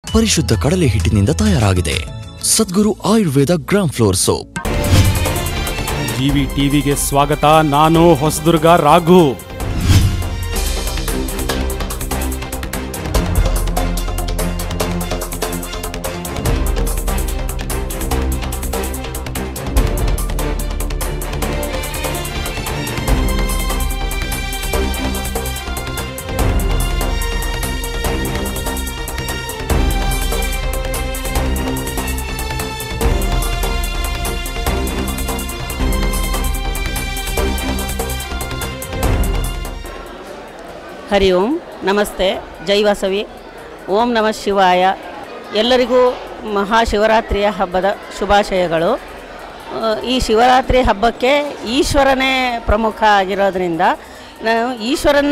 ಪರಿಶುದ್ಧ ಕಡಲೆ ಹಿಟ್ಟಿನಿಂದ ತಯಾರಾಗಿದೆ. Sadhguru Ayurveda gram flour soap. GV ಟಿವಿಗೆ ಸ್ವಾಗತ. ನಾನು ಹೊಸದುರ್ಗ ರಾಘು. ಹರಿ ಓಂ, ನಮಸ್ತೆ, ಜೈ ವಾಸವಿ, ಓಂ ನಮಃ ಶಿವಾಯ. ಎಲ್ಲರಿಗೂ ಮಹಾಶಿವರಾತ್ರಿಯ ಹಬ್ಬದ ಶುಭಾಶಯಗಳು. ಈ ಶಿವರಾತ್ರಿ ಹಬ್ಬಕ್ಕೆ ಈಶ್ವರನೇ ಪ್ರಮುಖ ಆಗಿರೋದ್ರಿಂದ ನಾನು ಈಶ್ವರನ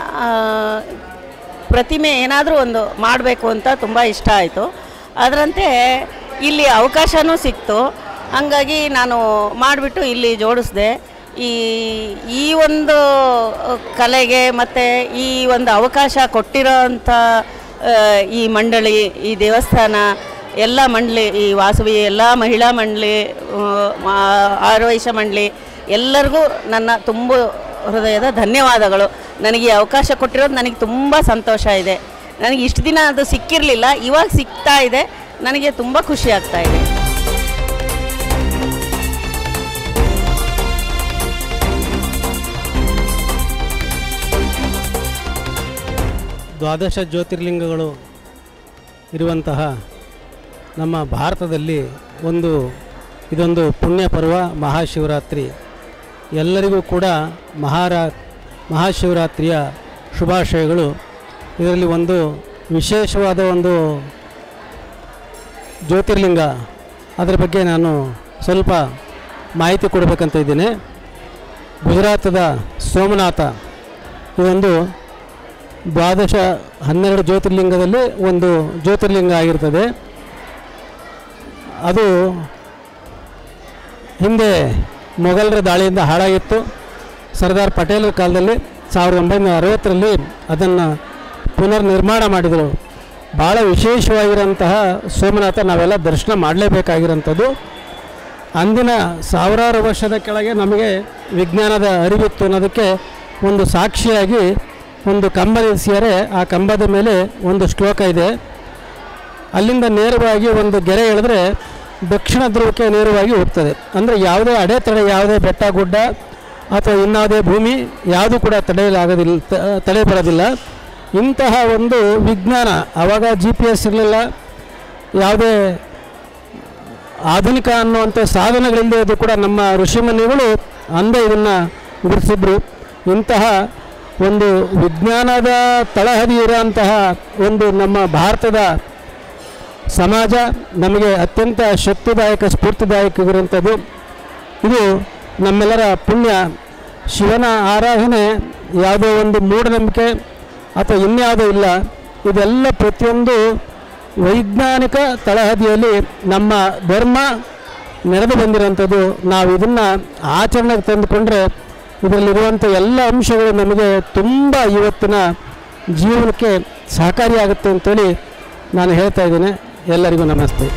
ಪ್ರತಿಮೆ ಏನಾದರೂ ಒಂದು ಮಾಡಬೇಕು ಅಂತ ತುಂಬ ಇಷ್ಟ ಆಯಿತು. ಅದರಂತೆ ಇಲ್ಲಿ ಅವಕಾಶವೂ ಸಿಕ್ತು. ಹಾಗಾಗಿ ನಾನು ಮಾಡಿಬಿಟ್ಟು ಇಲ್ಲಿ ಜೋಡಿಸಿದೆ. ಈ ಒಂದು ಕಲೆಗೆ ಮತ್ತು ಈ ಒಂದು ಅವಕಾಶ ಕೊಟ್ಟಿರೋಂಥ ಈ ಮಂಡಳಿ, ಈ ದೇವಸ್ಥಾನ, ಎಲ್ಲ ಮಂಡಳಿ, ಈ ವಾಸವಿ ಎಲ್ಲ ಮಹಿಳಾ ಮಂಡಳಿ, ಆರ್ವೈಶ್ಯ ಮಂಡಳಿ ಎಲ್ಲರಿಗೂ ನನ್ನ ತುಂಬ ಹೃದಯದ ಧನ್ಯವಾದಗಳು. ನನಗೆ ಈ ಅವಕಾಶ ಕೊಟ್ಟಿರೋದು ನನಗೆ ತುಂಬ ಸಂತೋಷ ಇದೆ. ನನಗೆ ಇಷ್ಟು ದಿನ ಅದು ಸಿಕ್ಕಿರಲಿಲ್ಲ, ಇವಾಗ ಸಿಗ್ತಾ ಇದೆ. ನನಗೆ ತುಂಬ ಖುಷಿ ಆಗ್ತಾ ಇದೆ. ದ್ವಾದಶ ಜ್ಯೋತಿರ್ಲಿಂಗಗಳು ಇರುವಂತಹ ನಮ್ಮ ಭಾರತದಲ್ಲಿ ಇದೊಂದು ಪುಣ್ಯ ಪರ್ವ ಮಹಾಶಿವರಾತ್ರಿ. ಎಲ್ಲರಿಗೂ ಕೂಡ ಮಹಾಶಿವರಾತ್ರಿಯ ಶುಭಾಶಯಗಳು. ಇದರಲ್ಲಿ ಒಂದು ವಿಶೇಷವಾದ ಒಂದು ಜ್ಯೋತಿರ್ಲಿಂಗ, ಅದರ ಬಗ್ಗೆ ನಾನು ಸ್ವಲ್ಪ ಮಾಹಿತಿ ಕೊಡಬೇಕಂತ ಇದ್ದೀನಿ. ಗುಜರಾತದ ಸೋಮನಾಥ ಇದೊಂದು 12 ಜ್ಯೋತಿರ್ಲಿಂಗದಲ್ಲಿ ಒಂದು ಜ್ಯೋತಿರ್ಲಿಂಗ ಆಗಿರ್ತದೆ. ಅದು ಹಿಂದೆ ಮೊಘಲರ ದಾಳಿಯಿಂದ ಹಾಳಾಗಿತ್ತು. ಸರ್ದಾರ್ ಪಟೇಲರ ಕಾಲದಲ್ಲಿ 1960ರಲ್ಲಿ ಅದನ್ನು ಪುನರ್ ನಿರ್ಮಾಣ ಮಾಡಿದರು. ಭಾಳ ವಿಶೇಷವಾಗಿರೋಂತಹ ಸೋಮನಾಥ ನಾವೆಲ್ಲ ದರ್ಶನ ಮಾಡಲೇಬೇಕಾಗಿರೋಂಥದ್ದು. ಅಂದಿನ ಸಾವಿರಾರು ವರ್ಷದ ಕೆಳಗೆ ನಮಗೆ ವಿಜ್ಞಾನದ ಅರಿವಿತ್ತು ಅನ್ನೋದಕ್ಕೆ ಒಂದು ಸಾಕ್ಷಿಯಾಗಿ ಒಂದು ಕಂಬ ನಿಲ್ಲಿಸಿದರೆ ಆ ಕಂಬದ ಮೇಲೆ ಒಂದು ಶ್ಲೋಕ ಇದೆ. ಅಲ್ಲಿಂದ ನೇರವಾಗಿ ಒಂದು ಗೆರೆ ಎಳೆದ್ರೆ ದಕ್ಷಿಣ ಧ್ರುವಕ್ಕೆ ನೇರವಾಗಿ ಹೋಗ್ತದೆ. ಅಂದರೆ ಯಾವುದೇ ಅಡೆತಡೆ, ಯಾವುದೇ ಬೆಟ್ಟ ಗುಡ್ಡ ಅಥವಾ ಇನ್ನಾವುದೇ ಭೂಮಿ ಯಾವುದು ಕೂಡ ತಡೆ ಬರೋದಿಲ್ಲ. ಇಂತಹ ಒಂದು ವಿಜ್ಞಾನ, ಆವಾಗ GPS ಇರಲಿಲ್ಲ, ಯಾವುದೇ ಆಧುನಿಕ ಅನ್ನುವಂಥ ಸಾಧನಗಳಿಲ್ಲದೆ ಇದು ಕೂಡ ನಮ್ಮ ಋಷಿಮುನಿಗಳು ಅಂದೇ ಇದನ್ನು ಗುರುತಿಸಿದ್ರು. ಇಂತಹ ಒಂದು ವಿಜ್ಞಾನದ ತಳಹದಿ ಇರೋಂತಹ ಒಂದು ನಮ್ಮ ಭಾರತದ ಸಮಾಜ ನಮಗೆ ಅತ್ಯಂತ ಶಕ್ತಿದಾಯಕ, ಸ್ಫೂರ್ತಿದಾಯಕ ಇರುವಂಥದ್ದು. ಇದು ನಮ್ಮೆಲ್ಲರ ಪುಣ್ಯ. ಶಿವನ ಆರಾಧನೆ ಯಾವುದೋ ಒಂದು ಮೂಢನಂಬಿಕೆ ಅಥವಾ ಇನ್ಯಾವುದೂ ಇಲ್ಲ. ಇದೆಲ್ಲ ಪ್ರತಿಯೊಂದು ವೈಜ್ಞಾನಿಕ ತಳಹದಿಯಲ್ಲಿ ನಮ್ಮ ಧರ್ಮ ನಡೆದು ಬಂದಿರೋಂಥದ್ದು. ನಾವು ಇದನ್ನು ಆಚರಣೆಗೆ ತಂದುಕೊಂಡ್ರೆ ಇದರಲ್ಲಿರುವಂಥ ಎಲ್ಲ ಅಂಶಗಳು ನಮಗೆ ತುಂಬ ಇವತ್ತಿನ ಜೀವನಕ್ಕೆ ಸಹಕಾರಿಯಾಗುತ್ತೆ ಅಂತೇಳಿ ನಾನು ಹೇಳ್ತಾ ಇದ್ದೇನೆ. ಎಲ್ಲರಿಗೂ ನಮಸ್ತೆ.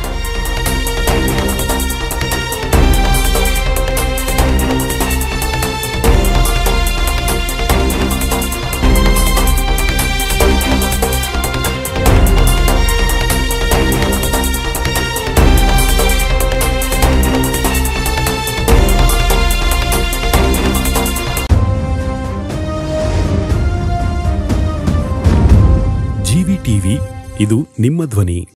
ಜಿವಿ ಟಿವಿ, ಇದು ನಿಮ್ಮ ಧ್ವನಿ.